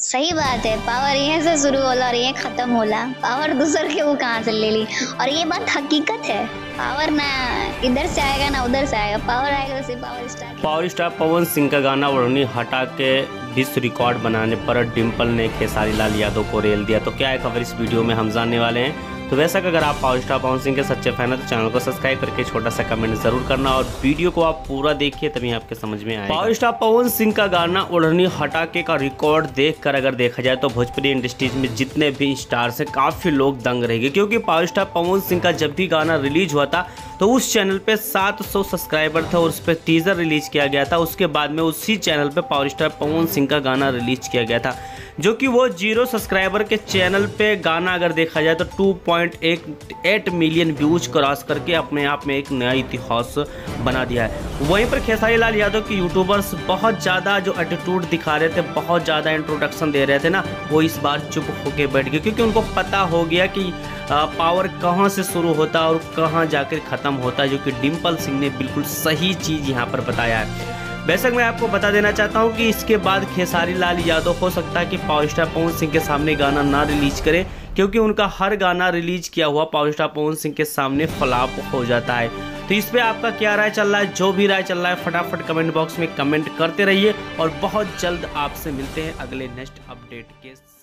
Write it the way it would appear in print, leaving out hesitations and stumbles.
सही बात है। पावर यहाँ से शुरू होला और ये खत्म होला। पावर दूसर के वो कहाँ से ले ली। और ये बात हकीकत है। पावर ना इधर से आएगा ना उधर से आएगा। पावर आएगा तो सिर्फ पावर स्टार पवन सिंह का गाना ओढ़नी हटा के विश्व रिकॉर्ड बनाने पर डिम्पल ने खेसारी लाल यादव को रेल दिया। तो क्या है खबर इस वीडियो में हम जानने वाले हैं। तो वैसा कि अगर आप पावर स्टार पवन सिंह के सच्चे फैन हैं तो चैनल को सब्सक्राइब करके छोटा सा कमेंट जरूर करना और वीडियो को आप पूरा देखिए तभी आपके समझ में आएगा। पावर स्टार पवन सिंह का गाना ओढ़नी हटा के का रिकॉर्ड देखकर अगर देखा जाए तो भोजपुरी इंडस्ट्रीज में जितने भी स्टार्स हैं काफी लोग दंग रहेंगे, क्योंकि पावर स्टार पवन सिंह का जब भी गाना रिलीज हुआ था तो उस चैनल पे 700 सब्सक्राइबर थे और उस पर टीजर रिलीज किया गया था। उसके बाद में उसी चैनल पे पावर स्टार पवन सिंह का गाना रिलीज किया गया था, जो कि वो 0 सब्सक्राइबर के चैनल पे गाना अगर देखा जाए तो 2.8 मिलियन व्यूज क्रॉस करके अपने आप में एक नया इतिहास बना दिया है। वहीं पर खेसारी लाल यादव के यूट्यूबर्स बहुत ज़्यादा जो एटीट्यूड दिखा रहे थे, बहुत ज़्यादा इंट्रोडक्शन दे रहे थे ना, वो इस बार चुप होके बैठ गए, क्योंकि उनको पता हो गया कि पावर कहाँ से शुरू होता है और कहाँ जाकर ख़त्म होता है, जो कि डिम्पल सिंह ने बिल्कुल सही चीज़ यहाँ पर बताया है। बेशक मैं आपको बता देना चाहता हूँ कि इसके बाद खेसारी लाल यादव हो सकता है कि पावर स्टार पवन सिंह के सामने गाना ना रिलीज करे, क्योंकि उनका हर गाना रिलीज किया हुआ पावर स्टार पवन सिंह के सामने फ्लॉप हो जाता है। तो इस पे आपका क्या राय चल रहा है? जो भी राय चल रहा है फटाफट कमेंट बॉक्स में कमेंट करते रहिए और बहुत जल्द आपसे मिलते हैं अगले नेक्स्ट अपडेट के